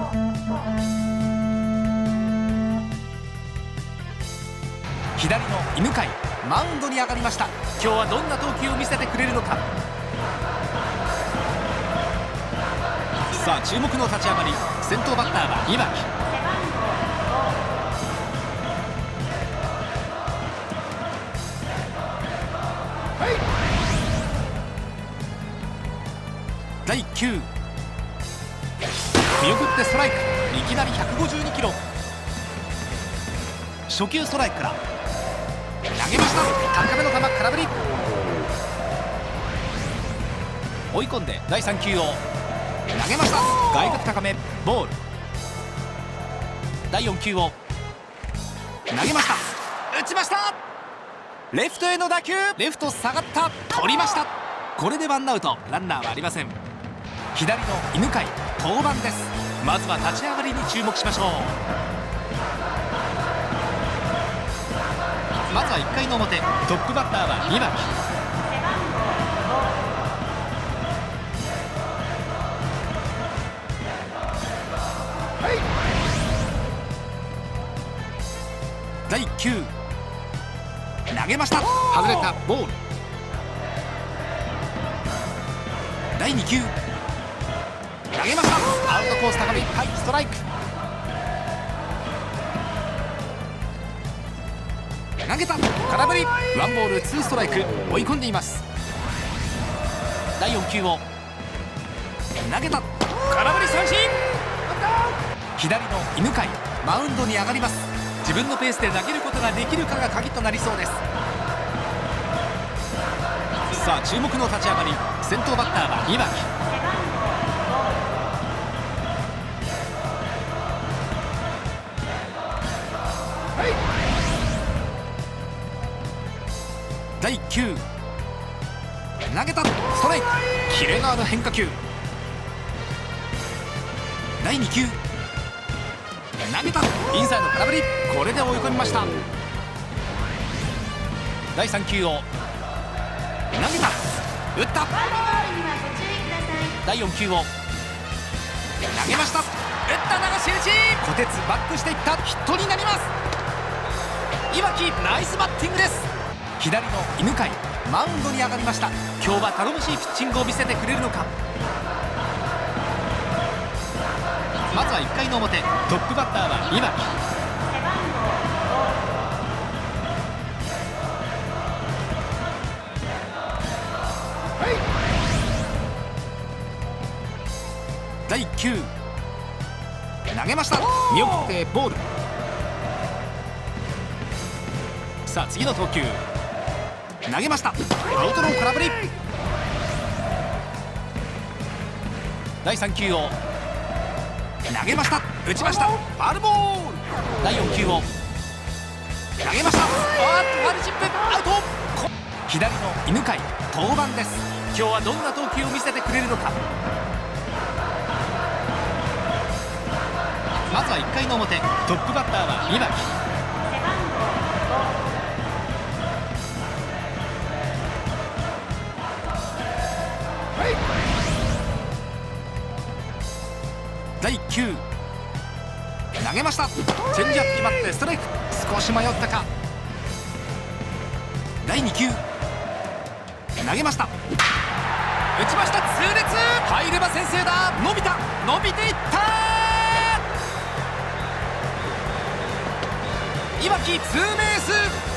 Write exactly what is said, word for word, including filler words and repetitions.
左の犬飼、マウンドに上がりました。今日はどんな投球を見せてくれるのか。さあ注目の立ち上がり、先頭バッターは岩城。だいいっ球、見送ってストライク。いきなりひゃくごじゅうにキロ。初球ストライクから投げました。高めの球、空振り。追い込んでだいさん球を投げました。外角高め、ボール。だいよん球を投げました。打ちました。レフトへの打球、レフト下がった、取りました。これでワンアウト、ランナーはありません。左の犬飼、登板です。まずは立ち上がりに注目しましょう。まずはいっかいの表、トップバッターは岩城。だいいっ球、投げました。外れた、ボール。だいに球、投げました。アウトコース高めいっぱい、ストライク。投げた、空振り。ワンボールツーストライク、追い込んでいます。だいよん球を投げた、空振り三振。左の犬飼、マウンドに上がります。自分のペースで投げることができるかが鍵となりそうです。さあ注目の立ち上がり、先頭バッターは岩城。だいいっ球、投げた、ストライク。キレのある変化球。だいに球、投げた、インサイド空振り。これで追い込みました。だいさん球を投げた、打った。だいよん球を投げました。打った、流し打ち。小鉄バックしていった、ヒットになります。岩城、ナイスバッティングです。左の犬飼、マウンドに上がりました。今日は頼もしいピッチングを見せてくれるのか。まずはいっかいの表、トップバッターは岩城。だいいっ球、投げました。見送ってボール。さあ次の投球、投げました。アウトロー空振り。だいさん球を投げました。打ちました。ファウルボール。だいよん球を投げました。あーっとファウルチップ、アウト。左の犬飼、登板です。今日はどんな投球を見せてくれるのか。まずはいっかいの表、トップバッターは岩城。だいいっ球、投げました。チェンジアップ決まってストライク。少し迷ったか。だいに球、投げました。打ちました。痛烈。入れば先制だ。伸びた、伸びていった。岩城ツーベース。